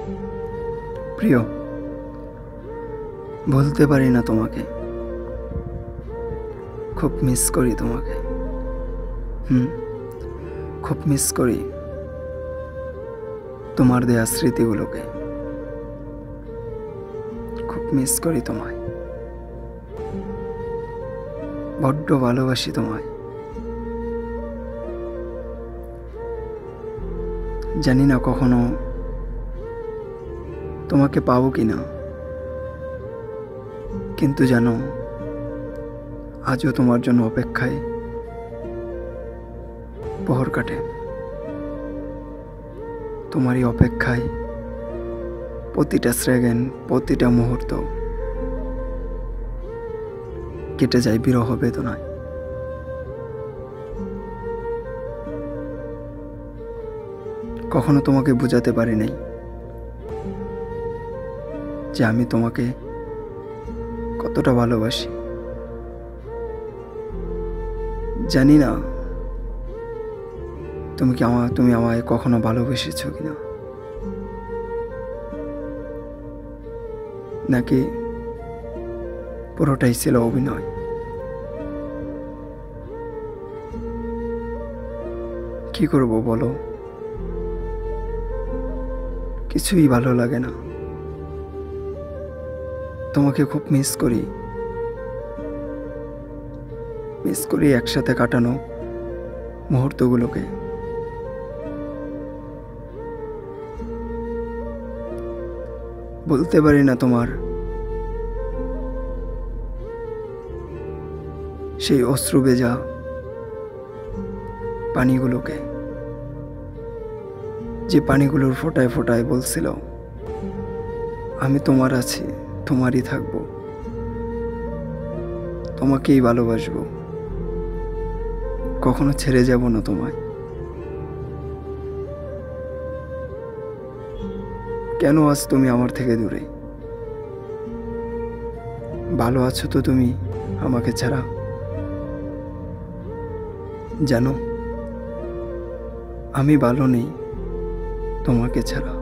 প্রিয়, বলতে পারি না তোমাকে, খুব মিস করি তোমাকে। খুব মিস করি তোমার দেয়া স্মৃতিগুলোকে। খুব মিস করি তোমায়, বড্ড ভালোবাসি তোমায়। জানি না কখনো তোমাকে পাবো কিনা, কিন্তু জানো আজও তোমার জন্য অপেক্ষায় প্রহর কাটে। তোমারই অপেক্ষায় প্রতিটা সেকেন্ড, প্রতিটা মুহূর্ত কেটে যায় বিরহ বেদনায়। কখনো তোমাকে বোঝাতে পারি নাই যে আমি তোমাকে কতটা ভালোবাসি। জানি না তুমি আমায় কখনো ভালোবেসেছো কিনা, নাকি পুরোটাই ছিল অভিনয়। কি করব বলো, কিছুই ভালো লাগে না। তোমাকে খুব মিস করি একসাথে কাটানো মুহূর্তগুলোকে। বলতে পারি না তোমার সেই অশ্রু ভেজা পানিগুলোকে, যে পানিগুলোর ফোঁটায় ফোঁটায় বলছিল আমি তোমার আছি, তোমারই থাকবো, তোমাকেই ভালোবাসবো, কখনো ছেড়ে যাব না তোমায়। কেন আজ তুমি আমার থেকে দূরে? ভালো আছো তো তুমি আমাকে ছাড়া? জানো আমি ভালো নেই তোমাকে ছাড়া।